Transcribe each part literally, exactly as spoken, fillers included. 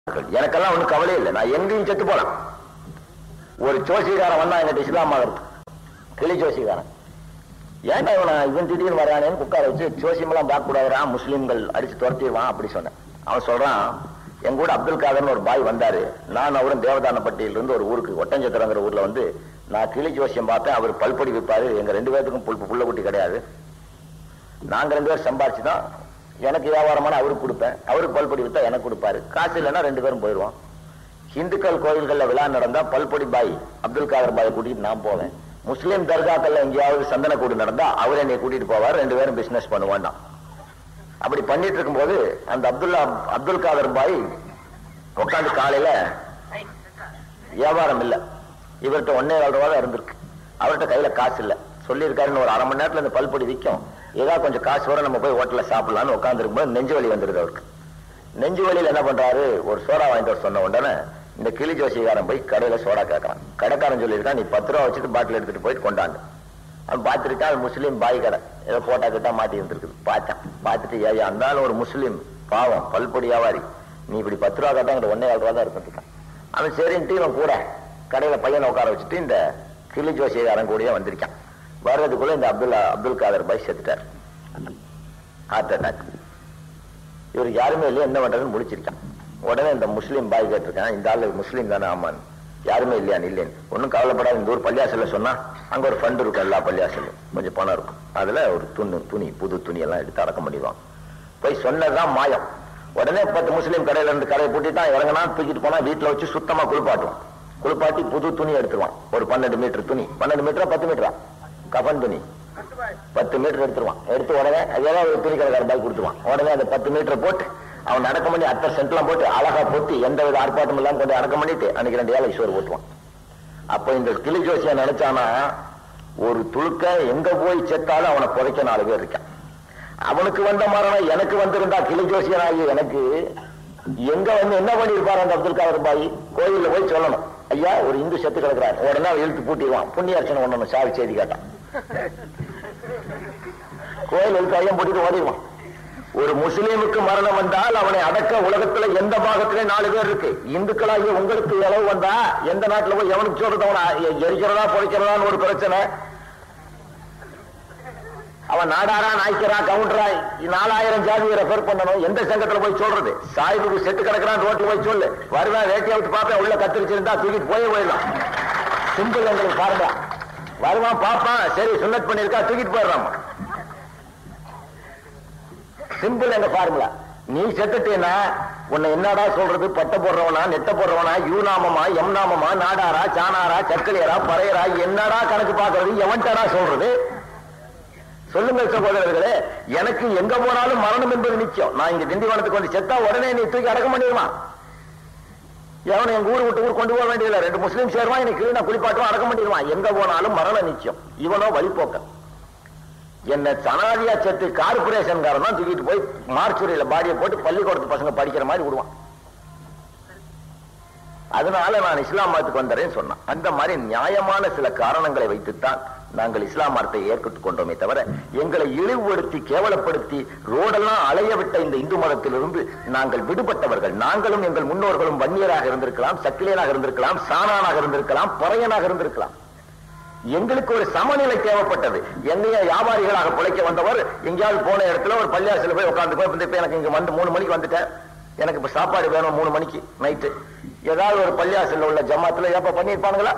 எனக்கெல்லாம் ஒன்றும் கவலை இல்லை, நான் எங்கேயும் செத்து போலாம். ஒரு ஜோசிகாரன் வந்தா எங்கிட்ட இஸ்லாம் ஆகிறது, கிளி ஜோசிகாரன். ஏன்டா இவனை இவன் திடீர்னு வரானேன்னு உட்கார வச்சு ஜோசியமெல்லாம் பார்க்க கூடாதுரா, முஸ்லீம்கள் அடிச்சு துரத்திடுவான் அப்படி சொன்னேன். அவன் சொல்றான், என் கூட அப்துல் காதர்னு ஒரு பாய் வந்தாரு, நான் அவரும் தேவதானப்பட்டியில இருந்து ஒரு ஊருக்கு ஒட்டஞ்சத்திரங்கிற ஊர்ல வந்து நான் கிளி ஜோசியம் பார்த்தேன், அவர் பல்பொடி விற்பாரு, எங்க ரெண்டு பேருக்கும் புல் புள்ள குட்டி கிடையாது, நாங்க ரெண்டு பேரும் சம்பாரிச்சுதான் எனக்கு வியாபாரமான அவருக்கு கொடுப்பேன், அவருக்கு பல்பொடி வித்தா எனக்கு கொடுப்பாரு, காசு இல்லைன்னா ரெண்டு பேரும் போயிடுவோம். இந்துக்கள் கோயில்கள்ல விழா நடந்தா பல்பொடி பாய் அப்துல் காதர் பாயை கூட்டிட்டு நான் போவேன், முஸ்லீம் தர்காக்கள்ல எங்கேயாவது சந்தன கூடு நடந்தா அவர் என்னை கூட்டிட்டு போவார், ரெண்டு பேரும் பிசினஸ் பண்ணுவான். அப்படி பண்ணிட்டு இருக்கும் போது அந்த அப்துல்லா அப்துல் காதர் பாய் உட்காந்து காலையில வியாபாரம் இல்லை, இவர்கிட்ட ஒன்னே ஏழு ரூபா தான் இருந்திருக்கு, அவர்கிட்ட கையில காசு இல்லை, சொல்லியிருக்காருன்னு ஒரு அரை மணி நேரத்துல இந்த பல்பொடி விற்கும், ஏதாவது கொஞ்சம் காசு வர நம்ம போய் ஹோட்டல்ல சாப்பிடலான்னு உட்காந்து இருக்கும்போது நெஞ்சு வலி வந்துருது அவருக்கு. நெஞ்சு வலியில் என்ன பண்றாரு, ஒரு சோடா வாங்கிட்டு வர சொன்ன உடனே இந்த கிளி ஜோசிகாரன் போய் கடையில சோடா கேட்கறான். கடைக்காரன் சொல்லியிருக்கான், நீ பத்து ரூபா வச்சுட்டு பாட்டில் எடுத்துட்டு போயிட்டு கொண்டாண்டு. அவன் பார்த்துருக்கான், அது முஸ்லீம் பாய் கடை, ஏதோ போட்டா கிட்டா மாட்டி இருந்திருக்குது. பார்த்தான், பார்த்துட்டு ஏயா இருந்தாலும் ஒரு முஸ்லீம் பாவம் பல்பொடி வியாபாரி, நீ இப்படி பத்து ரூபா கேட்டா ஒன்னே ஏழு ரூபா தான் இருக்கான். அவன் சரின்ட்டு இவன் கூட கடையில பையனை உட்கார வச்சுட்டு இந்த கிளி ஜோசிகாரன் கூடயே வந்திருக்கான். வர்றதுக்குள்ள இந்த அப்துல்லா அப்துல் காதர் பாய் செத்துட்டார், ஹார்ட் அட்டாக். இவர் யாருமே இல்லையா, என்ன பண்றதுன்னு முடிச்சிருக்கான். உடனே இந்த முஸ்லீம் பாய் கேட்டிருக்கான், இந்த ஆளு முஸ்லீம் தானே, ஆமான்னு. யாருமே இல்லையா, இல்லைன்னு. ஒன்னும் கவலைப்படாது, இந்த ஊர் பள்ளியாசல்ல சொன்னா அங்க ஒரு ஃபண்ட் இருக்கும், எல்லா பள்ளியாசலும் கொஞ்சம் பணம் இருக்கும், அதுல ஒரு துணி துணி புது துணி எல்லாம் எடுத்து அடக்கம் பண்ணிடுவாங்க. போய் சொன்னதுதான் மாயம். உடனே பத்து முஸ்லீம் கடையில இருந்து கடையை பூட்டிட்டான், இறங்கினா தூக்கிட்டு போனா வீட்டுல வச்சு சுத்தமா குளிப்பாட்டுவான், குளிப்பாட்டி புது துணி எடுத்துருவான், ஒரு பன்னெண்டு மீட்டர் துணி, பன்னெண்டு மீட்டரா பத்து மீட்டரா கஃன் துணி, பத்து மீட்டர் எடுத்துருவான். எடுத்து உடனே அதெல்லாம் ஒரு துணி கடைக்கார பாய் கொடுத்துருவான். உடனே அந்த பத்து மீட்டர் போட்டு அவன் அடக்கம் பண்ணி அத்தர் சென்ட்லாம் போட்டு அழகா போட்டு எந்த வித ஆர்ப்பாட்டம் எல்லாம் கொண்டு அடக்கம் பண்ணிட்டு அன்னைக்கு ரெண்டு ஏழை சோறு போட்டுவான். அப்ப இந்த கிளி ஜோசியா நினைச்சானா, ஒரு துளுக்க எங்க போய் செத்தாலும் அவனை புதைக்க நாலு பேர் இருக்கான். அவனுக்கு வந்த மரணம் எனக்கு வந்திருந்தா கிளி ஜோசியனாகி எனக்கு எங்க வந்து என்ன பண்ணிருப்பாரு அந்த அப்துல் காதர் பாய், கோயில்ல போய் சொல்லணும், ஐயா ஒரு இந்து செத்து கிடக்குறாரு, உடனே அவன் இழுத்து பூட்டிடுவான், புண்ணியார்ச்சனை ஒண்ணு சாவி செய்தி கேட்டான், கோயில் இழுத்து ஐயம் போட்டிட்டு ஓடிடுவான். ஒரு முஸ்லீமுக்கு மரணம் வந்தால் அவனை அடக்க உலகத்துல எந்த பாகத்திலே நாலு பேர் இருக்கு. இந்துக்களாகிய உங்களுக்கு இளவு வந்தா எந்த நாட்டுல போய் எவனுக்கு சொல்றது, அவனை எரிக்கிறதா பொழைக்கிறதான்னு ஒரு பிரச்சனை. அவன் நாடாரா நாய்க்கிறா கவுண்டரா நாலாயிரம் ஜாதியை ரெஃபர் பண்ணணும், எந்த சங்கத்துல போய் சொல்றது? சாயிபுக்கு செட்டு கிடக்கிறான் ரோட்ல போய் சொல்லு, வருவேன் வேட்டியை விட்டு பார்ப்பேன், உள்ள கத்திரிச்சிருந்தா தூக்கிட்டு போயே போயிடலாம். சிம்பிள் எங்களுக்கு பாருங்க, வருவான் பார்ப்பான், சரி சுன்னத் பண்ணிருக்கா தூக்கிட்டு போயிடறான். சிம்பிள் எங்க ஃபார்முலா. நீ செத்துட்டேன்னா உன்னை என்னடா சொல்றது, பட்ட போடுறவனா நெட்ட போடுறவனா, யூ நாமமா எம் நாமமா நாடாரா சானாரா சக்கலியரா பறையரா, என்னடா கணக்கு பாக்குறது, எவன்டா சொல்றது? சொல்லுங்க சகோதரர்களே, எனக்கு எங்க போனாலும் மரணம் என்பது நிச்சயம். நான் இங்க திண்டிவனத்துக்கு வந்து செத்தா உடனே நீ தூக்கி அடக்கம் பண்ணிடுமா? எவனை எங்க ஊர் விட்டு ஊர் கொண்டு போக வேண்டியதில்லை, ரெண்டு முஸ்லீம் சேருவான், எனக்கு கிளீனா குளிப்பாட்டுவான், அடக்கம் பண்ணிடுவான். எங்க போனாலும் மரணம் நிச்சயம். இவனோ வழிபோக்க என்ன சனாதியா செத்து கார்பரேஷன் காரன் தான் தூக்கிட்டு போய் மார்ச்சுரியில பாடியை போட்டு பள்ளிக்கூடத்து பசங்க படிக்கிற மாதிரி விடுவான். அதனால நான் இஸ்லாம் மதத்துக்கு வந்தேன்னு சொன்னான். அந்த மாதிரி நியாயமான சில காரணங்களை வைத்துத்தான் நாங்கள் இஸ்லாம் மதத்தை ஏற்கட்டுக் கொண்டோமே தவிர, எங்களை இழிவுபடுத்தி கேவலப்படுத்தி ரோடெல்லாம் அலைய விட்ட இந்த இந்து மதத்திலிருந்து நாங்கள் விடுபட்டவர்கள். நாங்களும் எங்கள் முன்னோர்களும் வன்னியராக இருந்திருக்கலாம், சக்கிலியனாக இருந்திருக்கலாம், சாணானாக இருந்திருக்கலாம், பறையனாக இருந்திருக்கலாம். எங்களுக்கு ஒரு சமநிலை தேவைப்பட்டது. என்னைய வியாபாரிகளாக பிழைக்க வந்தவர் எங்கேயாவது போன இடத்துல ஒரு பள்ளியாசில போய் உட்கார்ந்து போய் இப்ப எனக்கு இங்க வந்து மூணு மணிக்கு வந்துட்டேன், எனக்கு இப்ப சாப்பாடு வேணும் மூணு மணிக்கு நைட்டு, ஏதாவது ஒரு பள்ளியாசில உள்ள ஜமாத்துல எப்ப பண்ணிருப்பானுங்களா,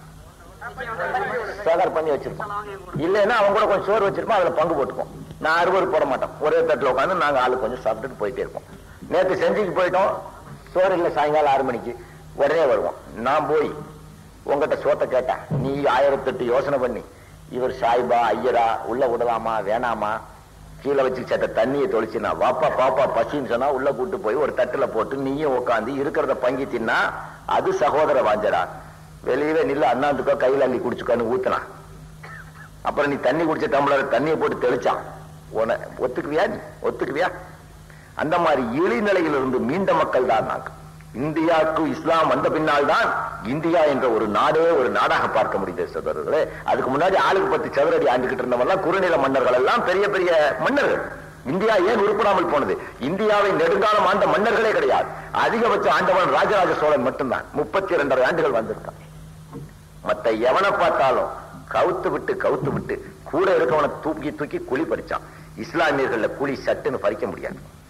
சேகர் பண்ணி வச்சிருப்பான். இல்லைன்னா அவங்க கூட கொஞ்சம் சோறு வச்சிருப்போம், அதுல பங்கு போட்டுப்போம். நான் அறுபது போட மாட்டோம், ஒரே தட்டுல உட்காந்து நாங்க ஆளு கொஞ்சம் சாப்பிட்டுட்டு போயிட்டே இருப்போம். நேற்று செஞ்சுக்கு போயிட்டோம், சோறு இல்லை, சாயங்காலம் ஆறு மணிக்கு உடனே வருவோம். நான் போய் உங்ககிட்ட சோத்தை கேட்டேன், நீ ஆயிரத்தி எட்டு யோசனை பண்ணி இவர் சாய்பா ஐயரா உள்ள விடலாமா வேணாமா, கீழே வச்சு சட்ட தண்ணியை தொளிச்சுனா வாப்பா பாப்பா பசின்னு சொன்னா உள்ள கூட்டு போய் ஒரு தட்டுல போட்டு நீயும் உட்காந்து இருக்கிறத பங்கி தின்னா அது சகோதர வாஞ்சடா. வெளியவே நில்ல அண்ணாந்துக்கோ கையில அள்ளி குடிச்சுக்கோன்னு ஊத்துனா, அப்புறம் நீ தண்ணி குடிச்ச டம்ளர் தண்ணியை போட்டு தெளிச்சான், உன ஒத்துக்குவியா நீ ஒத்துக்குவியா? அந்த மாதிரி இழிநிலையிலிருந்து மீண்ட மக்கள் தான் நாங்கள். இந்தியாவுக்கு இஸ்லாம் வந்த பின்னால் தான் இந்தியா என்ற ஒரு நாடே ஒரு நாடாக பார்க்க முடியுது சகோதரர்களே. அதுக்கு முன்னாடி ஆளுக்கு பத்து சதுரடி ஆண்டுகிட்டு இருந்தவங்க குறுநில மன்னர்கள் எல்லாம் பெரிய பெரிய மன்னர்கள். இந்தியா ஏன் உருப்படாமல் போனது? இந்தியாவை நெடுங்காலம் ஆண்ட மன்னர்களே கிடையாது. அதிகபட்சம் ஆண்டவன் ராஜராஜ சோழன் மட்டும்தான். முப்பத்தி இரண்டரை ஆண்டுகள் வந்திருக்கான். மத்த எவனை பார்த்தாலும் கவுத்து விட்டு கவுத்து விட்டு கூட இருக்கவனை தூக்கி தூக்கி குழி பறிச்சான். இஸ்லாமியர்கள்ல குழி சட்டுன்னு பறிக்க முடியாது.